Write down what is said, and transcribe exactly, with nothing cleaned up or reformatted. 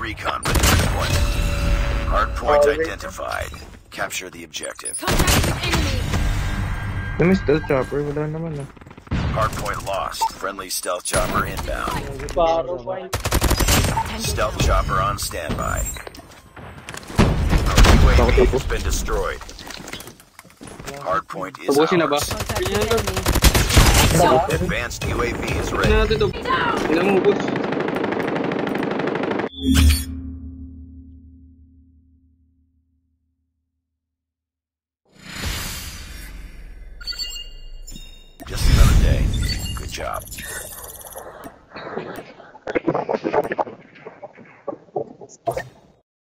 recon ready for deployment. Hard point identified. Capture the objective. Contact with enemy. May stealth chopper, wala naman ah. Hard point lost. Friendly stealth chopper inbound. Stealth chopper on standby. Our U A V has been destroyed. Hard point is Tapusin na ba? ours. Contact with enemy. Advanced U A V is ready. Ano natin ito? Ilan mo ubos? Just another day. Good job.